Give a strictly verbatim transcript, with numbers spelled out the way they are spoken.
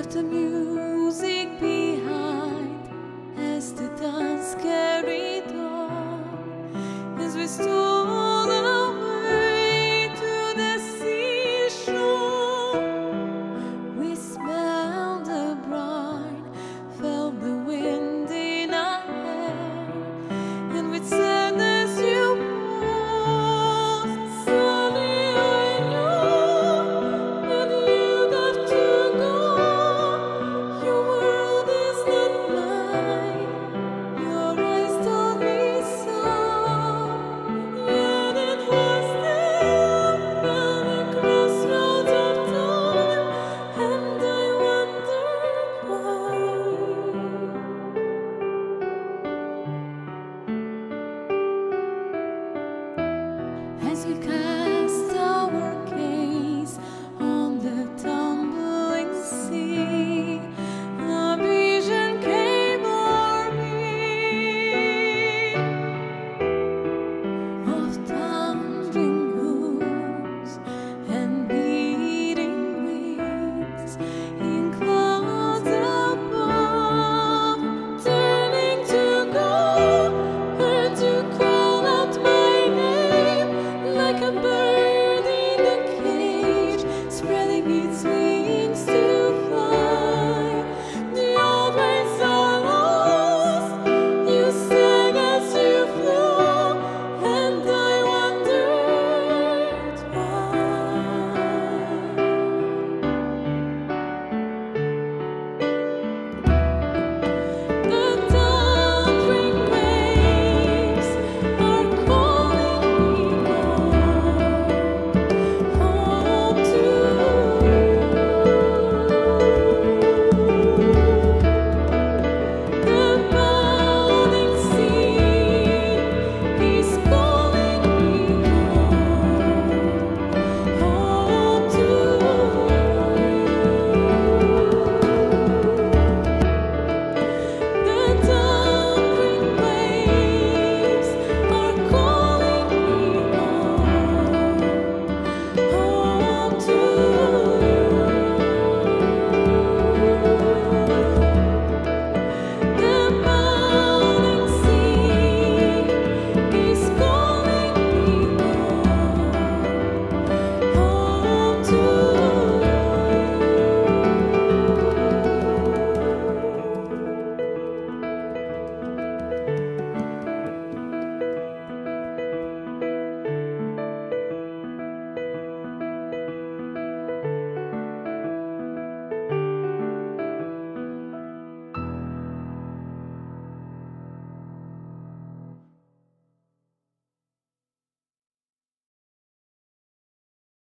left the music behind as the dance carried on, as we stole away to the seashore. We smelled the brine, felt the wind in our hair, and with sadness you paused. Suddenly I knew that you'd have to go. Your world is not mine. Your eyes told me so. Yet it was there at the crossroads of time, and I wondered why. As we cast our gaze on the tumbling sea, a vision came o'er me of thundering hooves and beating wings in clouds above, turning to go. Heard you call out my name like a bird in a cage, spreading its